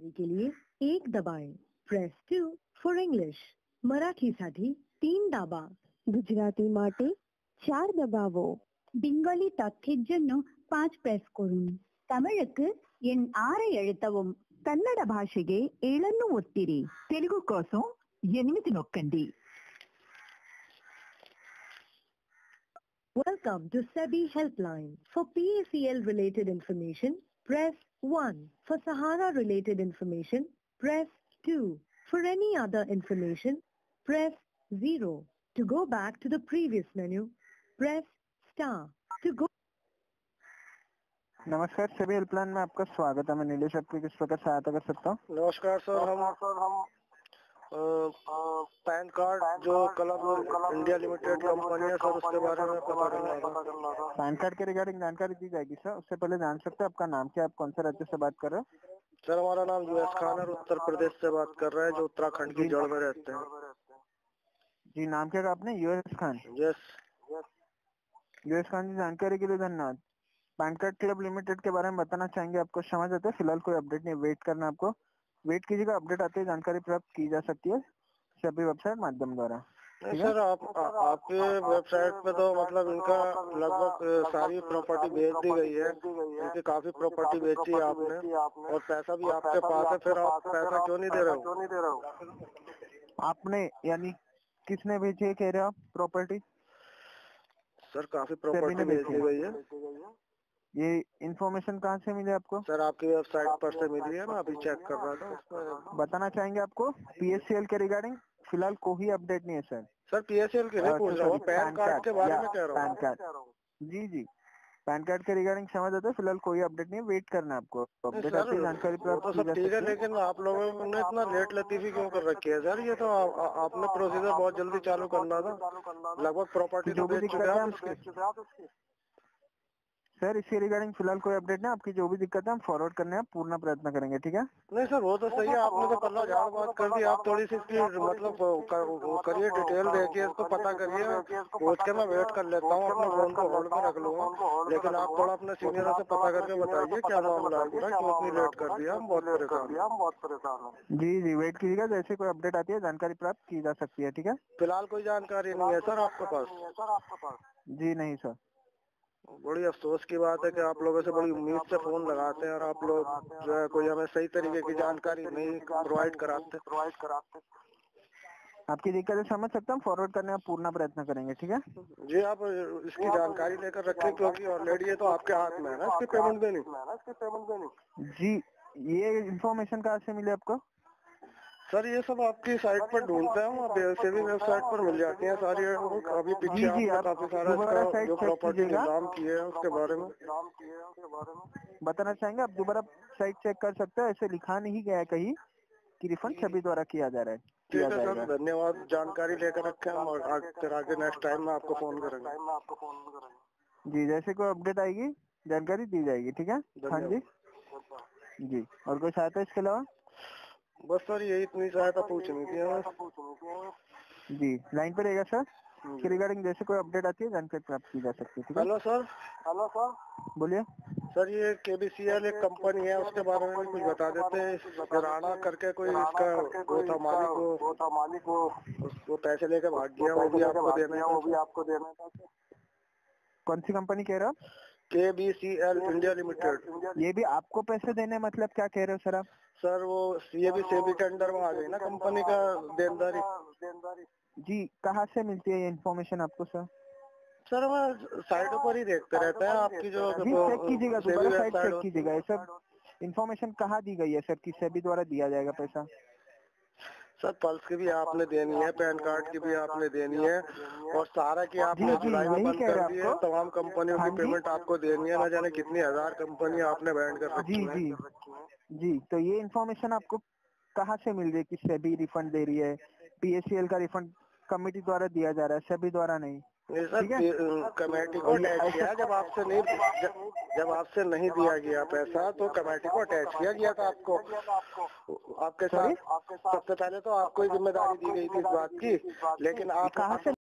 के लिए 1 दबाएं. Press 2 for English. મરાઠીसाठी 3 દાબા. গুজরাটি માટે 4 દબાવો. பெங்காலி தத்தின் জন্য 5 ಪ್ರೆಸ್ ಕೊರುನ್. ತಮಿಳುக்கு எண் 6 ಅழுத்தவும். ಕನ್ನಡ ಭಾಷೆಗೆ 7 ಒತ್ತಿರಿ. తెలుగు కోసం 8 నొక్కండి. Welcome to SEBI Helpline. For PACL related information, press 1. For Sahara related information, press 2. For any other information, press 0. To go back to the previous menu, press star. To go. नमस्कार, SEBI helpline में आपका स्वागत है। मैं नीलेश आपकी किस प्रकार सहायता कर सकता हूँ? नमस्कार सर, हम पैन कार्ड जो क्लब इंडिया लिमिटेड कंपनी है सर, उसके बारे में पता करना था। पैन कार्ड के रिगार्डिंग जानकारी दी जाएगी सर। उससे पहले जान सकते हैं आपका नाम क्या, आप कौन से राज्य से बात कर रहे हो? सर हमारा नाम यूएस खान है, उत्तर प्रदेश से बात कर रहे हैं, जो उत्तराखंड की जड़ में रहते हैं। जी, नाम क्या कहा आपने? US Khan. Yes. US Khan ji, जानकारी के लिए धन्यवाद। पैन कार्ड क्लब लिमिटेड के बारे में बताना चाहेंगे आपको, समझ आते हैं? फिलहाल कोई अपडेट नहीं, वेट करना आपको। वेट कीजिएगा, अपडेट आते ही जानकारी प्राप्त की जा सकती है सभी वेबसाइट माध्यम द्वारा। सर आपके वेबसाइट पे तो मतलब इनका लगभग सारी प्रॉपर्टी बेच दी गई है, इनकी काफी प्रॉपर्टी बेची है आपने, और पैसा भी आपके पास है, फिर आप पैसा क्यों नहीं दे रहे हो? आपने यानी किसने बेची है कह रहे हो आप प्रॉपर्टी? सर काफी प्रॉपर्टी बेच दी गई है। ये इन्फॉर्मेशन कहाँ से मिली आपको? सर आपकी वेबसाइट पर से मिली है, मैं अभी चेक कर रहा था उसमें। बताना चाहेंगे आपको पीएससीएल के रिगार्डिंग फिलहाल कोई अपडेट नहीं है सर। सर पीएससीएल के नहीं पूछ रहा हूँ, पैन कार्ड के बारे में कह रहा हूँ। पैन कार्ड, जी पैन कार्ड के रिगार्डिंग समझ आता है, फिलहाल कोई अपडेट नहीं, वेट करना है आपको। अपडेट आती है जानकारी प्राप्त तो सब ठीक है, लेकिन आप लोगों ने इतना लेट लतीफी क्यों कर रखी है सर? ये तो आपने प्रोसीजर बहुत जल्दी चालू करना था। लगभग प्रॉपर्टी जो भी दिक्कत है आपकी सर, इसके रिगार्डिंग फिलहाल कोई अपडेट नहीं। आपकी जो भी दिक्कत है हम फॉरवर्ड करने का पूर्ण प्रयत्न करेंगे, ठीक है? नहीं सर वो तो सही है, आपने तो पल्ला झाड़ बात कर दी। आप थोड़ी सी इसकी मतलब करिए, डिटेल देखिए, इसको पता करिए, पूछ के मैं वेट कर लेता हूँ, अपने फोन को होल्ड पे रख लूंगा। लेकिन आप थोड़ा अपने सीनियरों से पता करके बताइए क्या मामला है पूरा, क्यों इतनी लेट कर दिया, हम बहुत परेशान हैं। जी वेट कीजिएगा, जैसे कोई अपडेट आती है जानकारी प्राप्त की जा सकती है, ठीक है? फिलहाल कोई जानकारी नहीं है सर आपके पास? जी नहीं सर। बड़ी अफसोस की बात है कि आप लोगों से बड़ी उम्मीद से फोन लगाते हैं और आप लोग जो है कोई हमें सही तरीके की जानकारी नहीं प्रोवाइड कराते। आपकी दिक्कतें समझ सकता हूँ, फॉरवर्ड करने का पूर्ण प्रयत्न करेंगे, ठीक है? जी आप इसकी जानकारी लेकर रखें, क्योंकि ऑलरेडी ये तो आपके हाथ में है ना इसकी पेमेंट देनी। जी, ये इन्फॉर्मेशन कहाँ से मिली आपको? सर ये सब आपकी साइट पर ढूंढते हैं, सेविंग वेबसाइट पर मिल जाती हैं सारी। अभी पीछे आपने काफी सारा जो प्रॉपर्टी नाम किए हैं उसके बारे में बताना चाहेंगे। आप दोबारा साइट चेक कर सकते हैं, ऐसे लिखा नहीं गया है कहीं कि रिफंड सभी द्वारा किया जा रहा है। ठीक है सर, धन्यवाद। जानकारी लेकर रखें हम, और फिर आगे नेक्स्ट टाइम में आपको फोन करेंगे। जी, जैसे कोई अपडेट आएगी जानकारी दी जाएगी, ठीक है? हाँ जी। और कोई सहायता इसके अलावा? बस सर यही इतनी सहायता पूछनी थी हमें। जी, लाइन पे रहेगा सर। इसके रिगार्डिंग जैसे कोई अपडेट आती है जानकारी प्राप्त की जा सकती है, ठीक है? Hello sir. बोलिए सर। ये केबीसीएल एक कंपनी है, उसके बारे में भी कुछ बता देते हैं। राणा करके कोई इसका वो था मालिक, वो पैसे लेके भाग गया, वो भी आपको देना था। कौन सी कंपनी कह रहे हो? KBCL India limited. ये भी आपको पैसे देने, मतलब क्या कह रहे हो सर आप? सर वो ये भी सेबी के अंडर में आ गई ना कंपनी का देनदारी। जी, कहाँ से मिलती है ये इन्फॉर्मेशन आपको सर? सर मैं साइटों पर ही देखते रहते हैं आपकी जो चेक कीजिएगा, दोबारा साइट चेक कीजिएगा। ये सब इन्फॉर्मेशन कहाँ दी गई है सर? किस सेबी द्वारा दिया जाएगा पैसा? सर पल्स की भी आपने देनी है, पैन कार्ड की भी आपने देनी है, और सारा की आपने जुलाई में बंद कर दी है। तमाम कंपनियों की पेमेंट आपको देनी है, न जाने कितनी हजार कंपनी आपने बैंड कर रखी है। जी, तो ये इन्फॉर्मेशन आपको कहाँ से मिल रही है कि सेबी रिफंड दे रही है? पीएससीएल का रिफंड कमेटी द्वारा दिया जा रहा है, सेबी द्वारा नहीं। सर कमेटी को अटैच किया, जब आपसे नहीं दिया गया पैसा तो कमेटी को अटैच किया गया था आपको, आपके साथ। सबसे पहले तो आपको ही जिम्मेदारी दी गई थी इस बात की, लेकिन आप